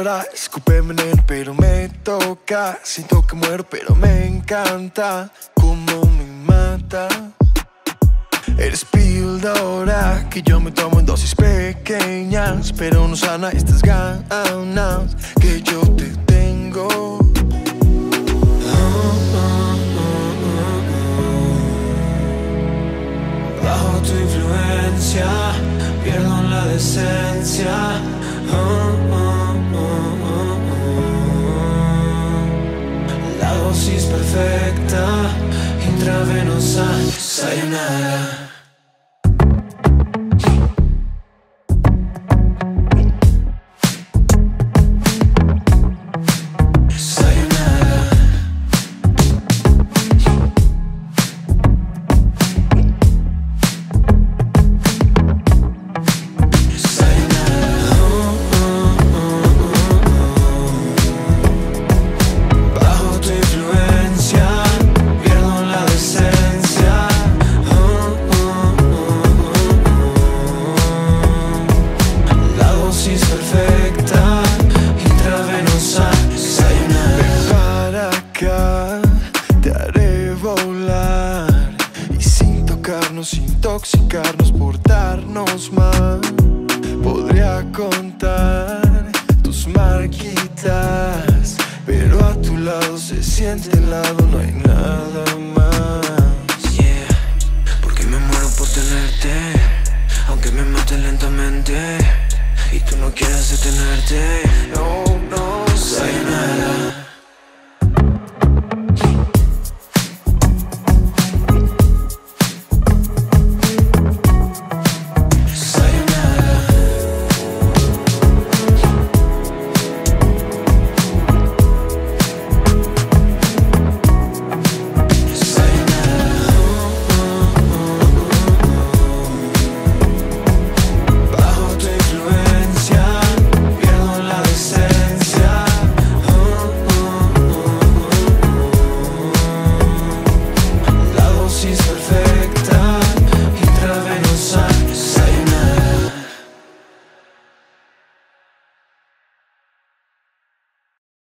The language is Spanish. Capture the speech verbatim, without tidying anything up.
palabra, escupe veneno, pero me toca. Siento que muero, pero me encanta cómo me mata. Eres píldora que yo me tomo en dosis pequeñas, pero no sana estas ganas que yo te tengo. Oh, oh, oh, oh. Bajo tu influencia pierdo la decencia. Oh, oh, oh, oh, oh. La dosis perfecta, intravenosa, sayonara. Perfecta, intravenosa, sayonara. Ven para acá, te haré volar, y sin tocarnos, intoxicarnos, por darnos más. Podría contar tus marquitas, pero a tu lado se siente helado, no hay nada más. Yeah, porque me muero por tenerte, aunque me mate lentamente. Y tú no quieres detenerte. No, no, sayonara.